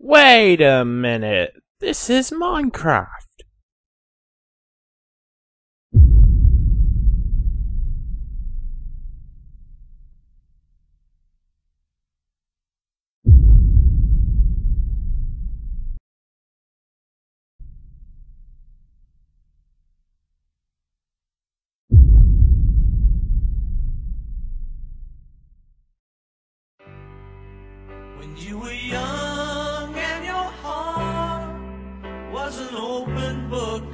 Wait a minute. This is Minecraft. When you were young and your heart was an open book,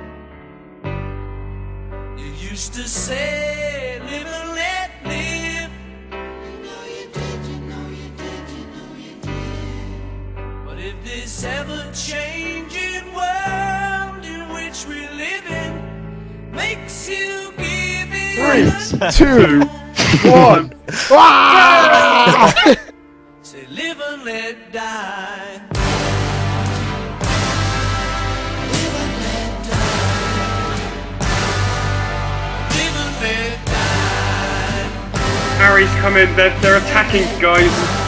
you used to say, live and let live. You know you did, you know you did, you know you did. But if this ever-changing world in which we live in makes you give it 3, 2, 1. say live and let die. Live and let die. Live and let die. Harry's coming, they're attacking, guys.